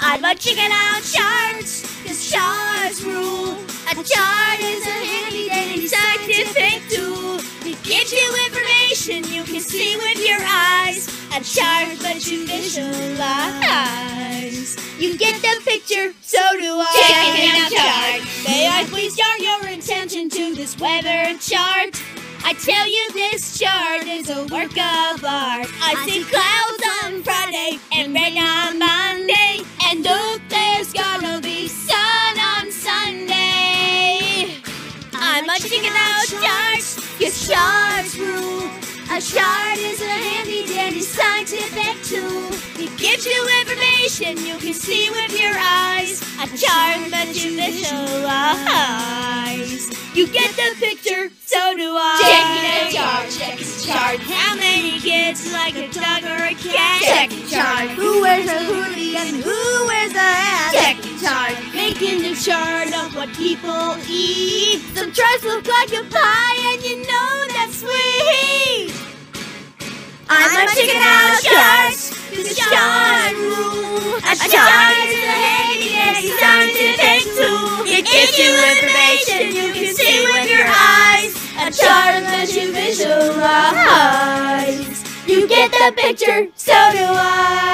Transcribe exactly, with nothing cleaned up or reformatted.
I'm a chicken out charts, cause charts rule. A chart is a handy dandy scientific tool. It gives you information you can see with your eyes. A chart lets you visualize. You get the picture, so do I. Checking out chart. May I please draw your attention to this weather chart? I tell you this chart is a work of art. I see clouds on Friday and rain on Monday, and look, there's gonna be sun on Sunday. I'm a chicken out chart, cause charts rule. A chart is a handy dandy scientific tool. It gives you information you can see with your eyes. A chart lets you visualize. You get the picture, so do I. Checking out chart, checking chart. How many kids like a dog or a cat? Checking chart. Who wears a hoodie and who wears a hat? Checking chart. Making a chart of what people eat. Some charts look like a pie and you know that's sweet. I'm a chicken out chart, cause chart rule. A chart is a handy dandy scientific tool. It gives you information you can see with your eyes. A chart lets you visualize. You get the picture, so do I.